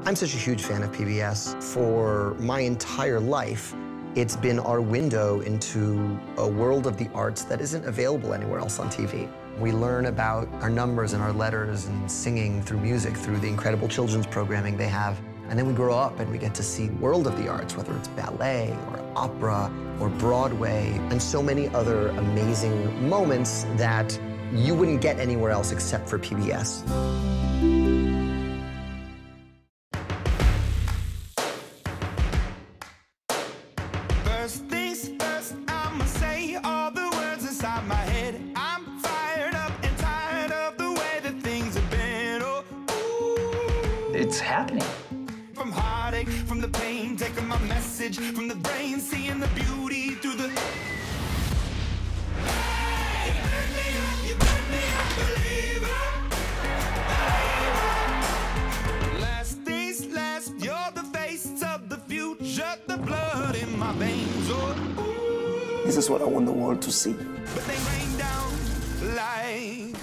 I'm such a huge fan of PBS. For my entire life, it's been our window into a world of the arts that isn't available anywhere else on TV. We learn about our numbers and our letters and singing through music, through the incredible children's programming they have. And then we grow up and we get to see world of the arts, whether it's ballet or opera or Broadway, and so many other amazing moments that you wouldn't get anywhere else except for PBS. First things first, I'ma say all the words inside my head. I'm fired up and tired of the way that things have been. Oh, ooh. It's happening. From heartache, from the pain, taking my message from the brain, seeing the beauty through the... Hey, you burn me up, believer. Last things last, you're the face of the future, the blood in my veins. Oh, ooh. This is what I want the world to see. But they rain down like